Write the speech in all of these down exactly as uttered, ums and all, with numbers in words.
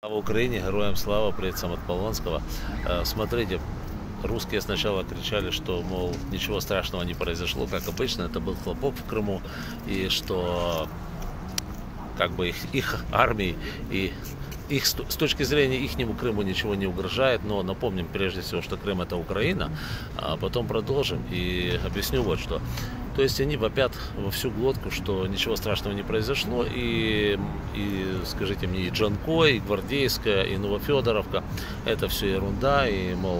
Слава Украине, героям слава, привет сам от Полонского. Смотрите, русские сначала кричали, что, мол, ничего страшного не произошло, как обычно, это был хлопок в Крыму, и что как бы их, их армии и их, с точки зрения ихнему Крыму ничего не угрожает, но напомним прежде всего, что Крым — это Украина, а потом продолжим и объясню вот что. То есть они вопят во всю глотку, что ничего страшного не произошло, и, и скажите мне, и Джанкой, и Гвардейская, и Новофедоровка — это все ерунда, и, мол,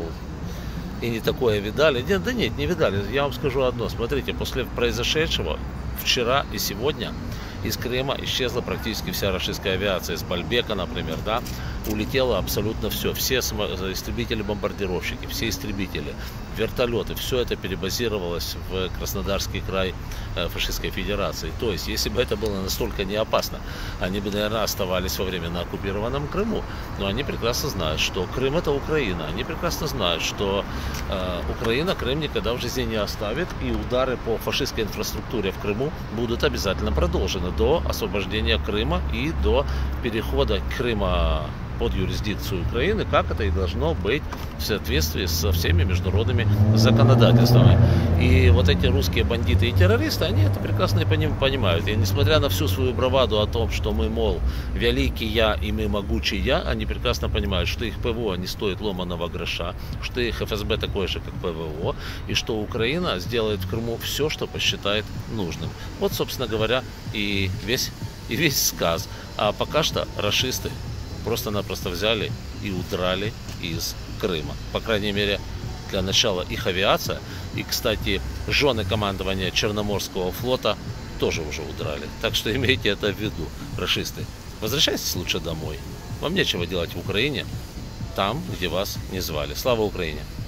и не такое видали. Нет, да нет, не видали. Я вам скажу одно. Смотрите, после произошедшего вчера и сегодня из Крыма исчезла практически вся рашистская авиация. Из Бальбека, например, да, улетело абсолютно все. Все истребители-бомбардировщики, все истребители, вертолеты, все это перебазировалось в Краснодарский край фашистской федерации. То есть, если бы это было настолько не опасно, они бы, наверное, оставались во временно оккупированном Крыму. Но они прекрасно знают, что Крым — это Украина. Они прекрасно знают, что э, Украина Крым никогда в жизни не оставит, и удары по фашистской инфраструктуре в Крыму будут обязательно продолжены до освобождения Крыма и до перехода Крыма под юрисдикцию Украины, как это и должно быть в соответствии со всеми международными законодательствами. И вот эти русские бандиты и террористы, они это прекрасно и понимают. И несмотря на всю свою браваду о том, что мы, мол, великий я и мы могучий я, они прекрасно понимают, что их ПВО не стоит ломаного гроша, что их ФСБ такое же, как ПВО, и что Украина сделает в Крыму все, что посчитает нужным. Вот, собственно говоря, и весь, и весь сказ. А пока что рашисты просто-напросто взяли и удрали из Крыма. По крайней мере, для начала их авиация. И, кстати, жены командования Черноморского флота тоже уже удрали. Так что имейте это в виду, рашисты. Возвращайтесь лучше домой. Вам нечего делать в Украине, там, где вас не звали. Слава Украине!